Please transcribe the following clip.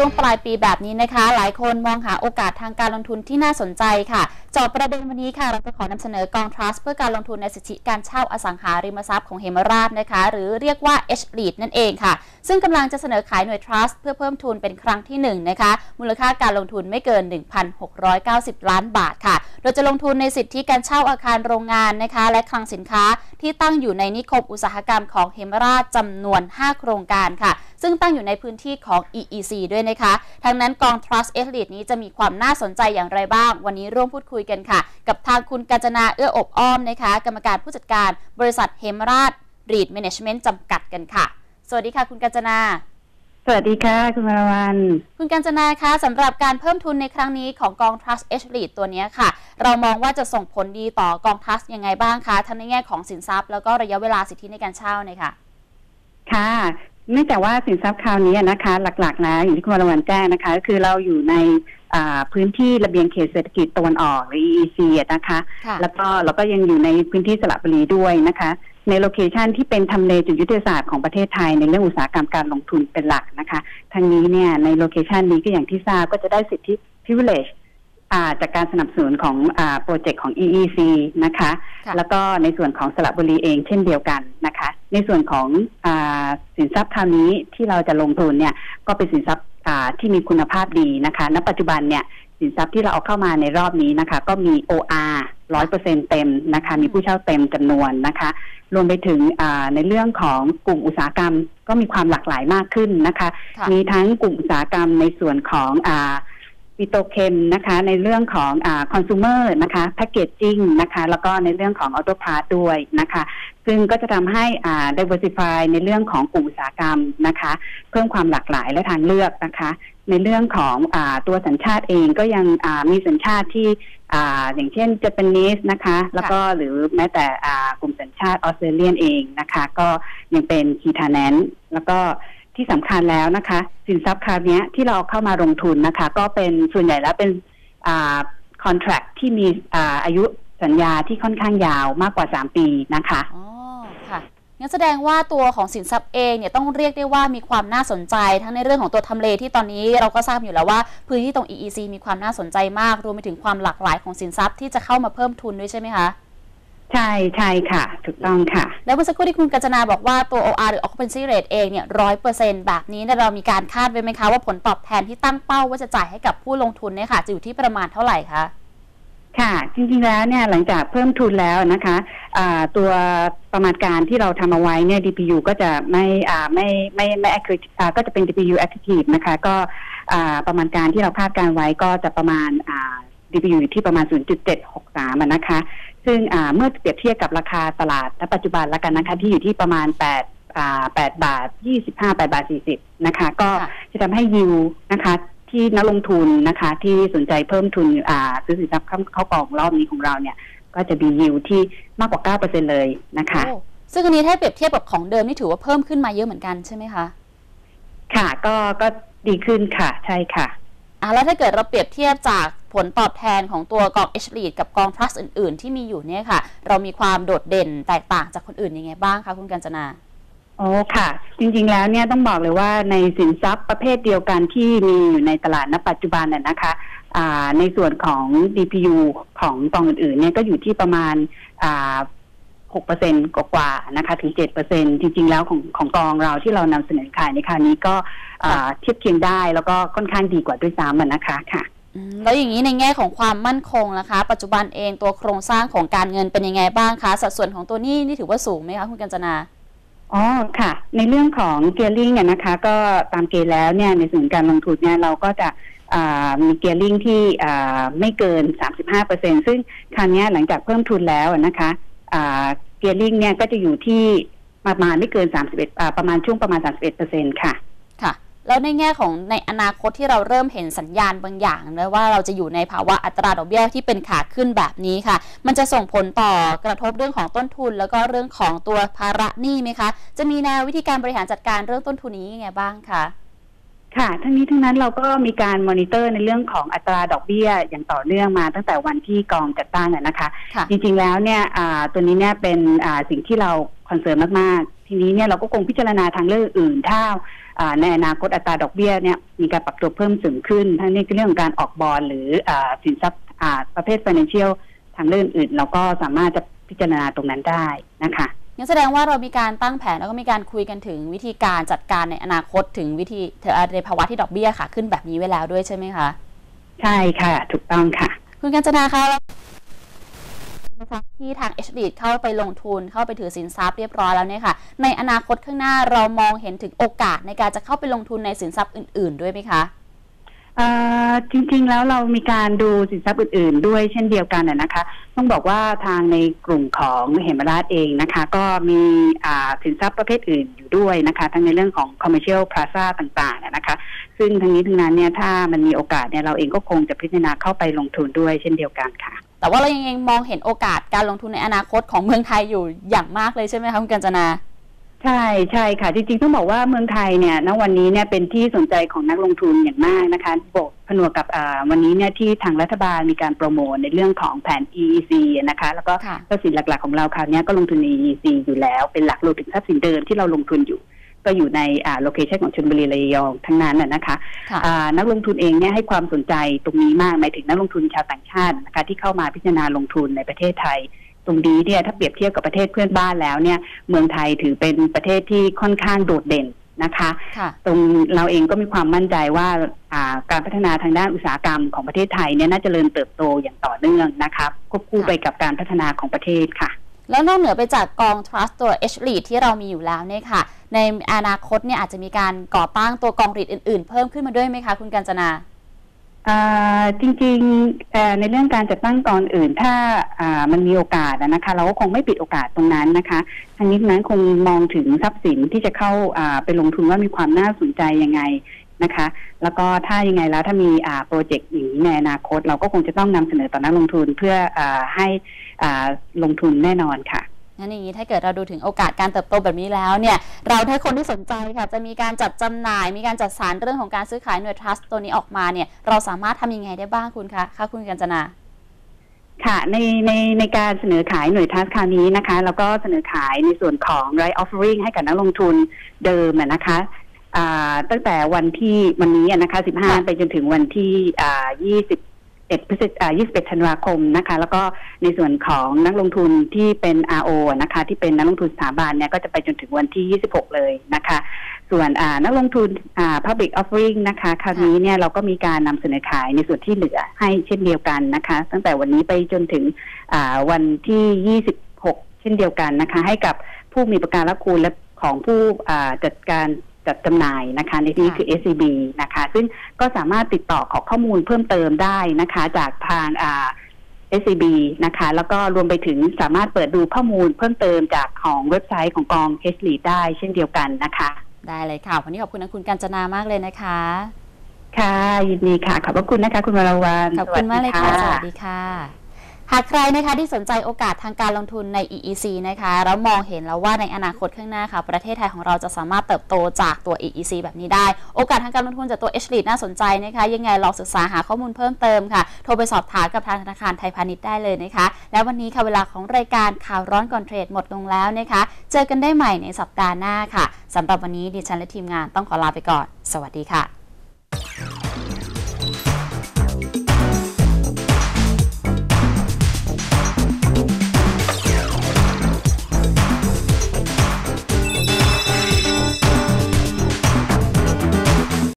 ช่วงปลายปีแบบนี้นะคะหลายคนมองหาโอกาสทางการลงทุนที่น่าสนใจค่ะเจาะประเด็นวันนี้ค่ะเราจะขอนำเสนอกอง Trust เพื่อการลงทุนในสิทธิการเช่าอสังหาริมทรัพย์ของเหมราชนะคะหรือเรียกว่า H-REIT นั่นเองค่ะซึ่งกำลังจะเสนอขายหน่วย Trust เพื่อเพิ่มทุนเป็นครั้งที่1นะคะมูลค่าการลงทุนไม่เกิน 1,690 ล้านบาทค่ะโดยจะลงทุนในสิทธิการเช่าอาคารโรงงานนะคะและคลังสินค้าที่ตั้งอยู่ในนิคมอุตสาหกรรมของเหมราชจำนวน5โครงการค่ะซึ่งตั้งอยู่ในพื้นที่ของ EEC ด้วยนะคะทั้งนั้นกอง Trust H-REIT นี้จะมีความน่าสนใจอย่างไรบ้างวันนี้ร่วมพูดคุยกันค่ะกับทางคุณกาญจนาเอื้ออบอ้อมนะคะกรรมการผู้จัดการบริษัทเหมราช REIT Management จำกัดกันค่ะสวัสดีค่ะคุณกาญจนาสวัสดีค่ะคุณวรวรรณคุณกาญจนาคะสำหรับการเพิ่มทุนในครั้งนี้ของกอง Trust H-REIT ตัวนี้ค่ะเรามองว่าจะส่งผลดีต่อกอง Trust ยังไงบ้างคะทั้งในแง่ของสินทรัพย์แล้วก็ระยะเวลาสิทธิในการเช่าเนี่ยค่ะค่ะเนื่องจากว่าสินทรัพย์คราวนี้นะคะหลักๆนะอย่างที่คุณวรวรรณแจ้งนะคะก็คือเราอยู่ในพื้นที่ระเบียงเขตเศรษฐกิจตะวันออกหรือ EEC นะคะแล้วก็เราก็ยังอยู่ในพื้นที่สระบุรีด้วยนะคะในโลเคชันที่เป็นทำเลจุดยุทธศาสตร์ของประเทศไทยในเรื่องอุตสาหกรรมการลงทุนเป็นหลักนะคะทางนี้เนี่ยในโลเคชันนี้ก็อย่างที่ทราบก็จะได้สิทธิ privilege จากการสนับสนุนของโปรเจกต์ของ EEC นะคะแล้วก็ในส่วนของสระบุรีเองเช่นเดียวกันนะคะในส่วนของสินทรัพย์คราวนี้ที่เราจะลงทุนเนี่ยก็เป็นสินทรัพย์ที่มีคุณภาพดีนะคะณปัจจุบันเนี่ยสินทรัพย์ที่เราเอาเข้ามาในรอบนี้นะคะก็มี OR 100% เต็มนะคะมีผู้เช่าเต็มจำนวนนะคะรวมไปถึงในเรื่องของกลุ่มอุตสาหกรรมก็มีความหลากหลายมากขึ้นนะคะมีทั้งกลุ่มอุตสาหกรรมในส่วนของปิโตรเคมนะคะในเรื่องของคอน sumer นะคะแพคเกจจิ้งนะคะแล้วก็ในเรื่องของออโต้พาร์ทด้วยนะคะซึ่งก็จะทำให้diversify ในเรื่องของกลุ่มอุตสาหกรรมนะคะเพิ่มความหลากหลายและทางเลือกนะคะในเรื่องของตัวสัญชาติเองก็ยังมีสัญชาติที่อย่างเช่น Japanese นะคะแล้วก็หรือแม้แต่กลุ่มสัญชาติออสเตรเลียนเองนะคะก็ยังเป็น key tenant แล้วก็ที่สำคัญแล้วนะคะสินทรัพย์คราวนี้ที่เราเข้ามาลงทุนนะคะก็เป็นส่วนใหญ่แล้วเป็นcontract ที่มีอายุสัญญาที่ค่อนข้างยาวมากกว่า3ปีนะคะอ๋อค่ะงั้นแสดงว่าตัวของสินทรัพย์เองเนี่ยต้องเรียกได้ว่ามีความน่าสนใจทั้งในเรื่องของตัวทำเลที่ตอนนี้เราก็ทราบอยู่แล้วว่าพื้นที่ตรง EEC มีความน่าสนใจมากรวมไปถึงความหลากหลายของสินทรัพย์ที่จะเข้ามาเพิ่มทุนด้วยใช่ไหมคะใช่ค่ะถูกต้องค่ะแล้วเมื่อสักครู่ที่คุณกาญจนาบอกว่าตัว OR หรือ Occupancy Rate เองเนี่ย 100% แบบนี้เรามีการคาดไว้ไหมคะว่าผลตอบแทนที่ตั้งเป้าว่าจะจ่ายให้กับผู้ลงทุนเนี่ยค่ะจะอยู่ที่ประมาณเท่าไหร่คะค่ะจริงๆแล้วเนี่ยหลังจากเพิ่มทุนแล้วนะคะตัวประมาณการที่เราทำเอาไว้เนี่ย DPU ก็จะไม่ accurate ก็จะเป็น DPU active นะคะก็ประมาณการที่เราคาดการไว้ก็จะประมาณDPU อยู่ที่ประมาณ 0.763 นะคะซึ่งเมื่อเปรียบเทียบกับราคาตลาดณปัจจุบันแล้วกันนะคะที่อยู่ที่ประมาณ8 บาท 25 8 บาท 40นะคะก็จะทำให้ยิวนะคะที่นักลงทุนนะคะที่สนใจเพิ่มทุนซื้อสินทรัพย์เข้ากองรอบนี้ของเราเนี่ยก็จะมียิวที่มากกว่า 9% เลยนะคะซึ่งอันนี้ถ้าเปรียบเทียบกับของเดิมนี่ถือว่าเพิ่มขึ้นมาเยอะเหมือนกันใช่ไหมคะค่ะก็ดีขึ้นค่ะใช่ค่ะแล้วถ้าเกิดเราเปรียบเทียบจากผลตอบแทนของตัวกอง H-REIT กับกอง Trust อื่นๆที่มีอยู่เนี่ยค่ะเรามีความโดดเด่นแตกต่างจากคนอื่นยังไงบ้างคะคุณกาญจนาอ๋อค่ะจริงๆแล้วเนี่ยต้องบอกเลยว่าในสินทรัพย์ประเภทเดียวกันที่มีอยู่ในตลาดณปัจจุบันน่ะนะคะในส่วนของ DPU ของกองอื่นๆเนี่ยก็อยู่ที่ประมาณ6% กว่าๆนะคะถึง 7% จริงๆแล้วของกองเราที่เรานำเสนอขายในคราวนี้ก็เทียบเคียงได้แล้วก็ค่อนข้างดีกว่าด้วยซ้ำนะคะค่ะแล้วอย่างนี้ในแง่ของความมั่นคงนะคะปัจจุบันเองตัวโครงสร้างของการเงินเป็นยังไงบ้างคะสัดส่วนของตัวหนี้นี่ถือว่าสูงไหมคะคุณกาญจนาอ๋อค่ะในเรื่องของเกียร์ลิงเนี่ยนะคะก็ตามเกณฑ์แล้วเนี่ยในส่วนการลงทุนเนี่ยเราก็จะมีเกียร์ลิงที่ไม่เกิน 35% ซึ่งคราวนี้หลังจากเพิ่มทุนแล้วนะคะเกียร์ลิงเนี่ยก็จะอยู่ที่ประมาณไม่เกิน31ประมาณช่วงประมาณ 31% ค่ะค่ะแล้วในแง่ของในอนาคตที่เราเริ่มเห็นสัญญาณบางอย่างนะว่าเราจะอยู่ในภาวะอัตราดอกเบี้ยที่เป็นขาขึ้นแบบนี้ค่ะมันจะส่งผลต่อกระทบเรื่องของต้นทุนแล้วก็เรื่องของตัวภาระหนี้ไหมคะจะมีแนววิธีการบริหารจัดการเรื่องต้นทุนนี้ยังไงบ้างคะค่ะทั้งนี้ทั้งนั้นเราก็มีการมอนิเตอร์ในเรื่องของอัตราดอกเบี้ยอย่างต่อเนื่องมาตั้งแต่วันที่กองจัดตั้งนะคะจริงๆแล้วเนี่ยตัวนี้เนี่ยเป็นสิ่งที่เราคอนเซิร์นมากๆทีนี้เนี่ยเราก็คงพิจารณาทางเลือกอื่นถ้าในอนาคตอัตราดอกเบี้ยเนี่ยมีการปรับตัวเพิ่มสูงขึ้นทั้งนี้คือเรื่องของการออกบอนด์หรือสินทรัพย์ประเภท financial ทางเลือกอื่นเราก็สามารถจะพิจารณาตรงนั้นได้นะคะงั้นแสดงว่าเรามีการตั้งแผนแล้วก็มีการคุยกันถึงวิธีการจัดการในอนาคตถึงวิธีในภาวะที่ดอกเบี้ยค่ะขึ้นแบบนี้ไว้แล้วด้วยใช่ไหมคะใช่ค่ะถูกต้องค่ะคุณกัญจนาคะที่ทาง H-REIT เข้าไปลงทุนเข้าไปถือสินทรัพย์เรียบร้อยแล้วเนี่ยค่ะในอนาคตข้างหน้าเรามองเห็นถึงโอกาสในการจะเข้าไปลงทุนในสินทรัพย์อื่นๆด้วยไหมคะจริงๆแล้วเรามีการดูสินทรัพย์อื่นๆด้วยเช่นเดียวกันนะคะต้องบอกว่าทางในกลุ่มของเหมราชเองนะคะก็มีสินทรัพย์ประเภทอื่นอยู่ด้วยนะคะทั้งในเรื่องของ commercial plaza ต่างๆนะคะซึ่งทั้งนี้ทั้งนั้นเนี่ยถ้ามันมีโอกาสเนี่ยเราเองก็คงจะพิจารณาเข้าไปลงทุนด้วยเช่นเดียวกันค่ะแต่ว่าเรายังมองเห็นโอกาสการลงทุนในอนาคตของเมืองไทยอยู่อย่างมากเลยใช่ไหมคะคุณกัญจนาใช่ค่ะจริงๆต้องบอกว่าเมืองไทยเนี่ยณวันนี้เนี่ยเป็นที่สนใจของนักลงทุนอย่างมากนะคะบวกผนวกกับวันนี้เนี่ยที่ทางรัฐบาลมีการโปรโมทในเรื่องของแผน EEC นะคะแล้วก็ทรัพย์สินหลักๆของเราคราวนี้ก็ลงทุนใน EEC อยู่แล้วเป็นหลักรวมถึงทรัพย์สินเดิมที่เราลงทุนอยู่ก็อยู่ในโลเคชันของชลบุรีระยองทั้งนั้นนะคะนักลงทุนเองเนี่ยให้ความสนใจตรงนี้มากหมายถึงนักลงทุนชาวต่างชาตินะคะที่เข้ามาพิจารณาลงทุนในประเทศไทยตรงนี้เนี่ยถ้าเปรียบเทียบกับประเทศเพื่อนบ้านแล้วเนี่ยเมืองไทยถือเป็นประเทศที่ค่อนข้างโดดเด่นนะคะตรงเราเองก็มีความมั่นใจว่าการพัฒนาทางด้านอุตสาหกรรมของประเทศไทยเนี่ยน่าจะเจริญเติบโตอย่างต่อเนื่องนะคะควบคู่ไปกับการพัฒนาของประเทศค่ะแล้วนอกเหนือไปจากกอง Trust ตัว H-REIT ที่เรามีอยู่แล้วเนี่ยค่ะในอนาคตเนี่ยอาจจะมีการก่อตั้งตัวกอง REIT อื่นๆเพิ่มขึ้นมาด้วยไหมคะคุณกัญจนาจริงๆในเรื่องการจัดตั้งกองอื่นถ้ามันมีโอกาสนะคะเราก็คงไม่ปิดโอกาสตรงนั้นนะคะทางนี้นั้นคงมองถึงทรัพย์สินที่จะเข้าไปลงทุนว่ามีความน่าสนใจยังไงนะคะแล้วก็ถ้ายังไงแล้วถ้ามีโปรเจกต์อย่างนี้ในอนาคตเราก็คงจะต้องนำเสนอต่อนักลงทุนเพื่อให้ลงทุนแน่นอนค่ะงั้นอย่างนี้ถ้าเกิดเราดูถึงโอกาสการเติบโตแบบนี้แล้วเนี่ยเราถ้าคนที่สนใจค่ะจะมีการจัดจำหน่ายมีการจัดสรรเรื่องของการซื้อขายหน่วย trust ตัวนี้ออกมาเนี่ยเราสามารถทำยังไงได้บ้างคุณคะคุณกัญจนาค่ะในการเสนอขายหน่วย trust คราวนี้นะคะแล้วก็เสนอขายในส่วนของ right offering ให้กับนักลงทุนเดิมนะคะตั้งแต่วันนี้นะคะ15ไปจนถึงวันที่21 ธันวาคมนะคะแล้วก็ในส่วนของนักลงทุนที่เป็น RO นะคะที่เป็นนักลงทุนสถาบันเนี่ยก็จะไปจนถึงวันที่26เลยนะคะส่วนนักลงทุนpublic offering นะคะคราวนี้เนี่ยเราก็มีการนำเสนอขายในส่วนที่เหลือให้เช่นเดียวกันนะคะตั้งแต่วันนี้ไปจนถึงวันที่26เช่นเดียวกันนะคะให้กับผู้มีประกันรับคุณและของผู้จัดจำหน่ายนะคะในที่นี้คือ SCB นะคะซึ่งก็สามารถติดต่อขอข้อมูลเพิ่มเติมได้นะคะจากทางSCB นะคะแล้วก็รวมไปถึงสามารถเปิดดูข้อมูลเพิ่มเติมจากของเว็บไซต์ของกอง H-REIT ได้เช่นเดียวกันนะคะได้เลยค่ะวันนี้ขอบคุณคุณกัญจนามากเลยนะคะค่ะยินดีค่ะขอบพระคุณนะคะคุณวรวรรณขอบคุณมากเลยค่ะสวัสดีค่ะหากใครนะคะที่สนใจโอกาสทางการลงทุนใน EEC นะคะแล้วมองเห็นแล้วว่าในอนาคตข้างหน้าค่ะประเทศไทยของเราจะสามารถเติบโตจากตัว EEC แบบนี้ได้โอกาสทางการลงทุนจากตัว H-REIT น่าสนใจนะคะยังไงลองศึกษาหาข้อมูลเพิ่มเติมค่ะโทรไปสอบถามกับทางธนาคารไทยพาณิชย์ได้เลยนะคะแล้ววันนี้ค่ะเวลาของรายการข่าวร้อนก่อนเทรดหมดลงแล้วนะคะเจอกันได้ใหม่ในสัปดาห์หน้าค่ะสำหรับวันนี้ดิฉันและทีมงานต้องขอลาไปก่อนสวัสดีค่ะ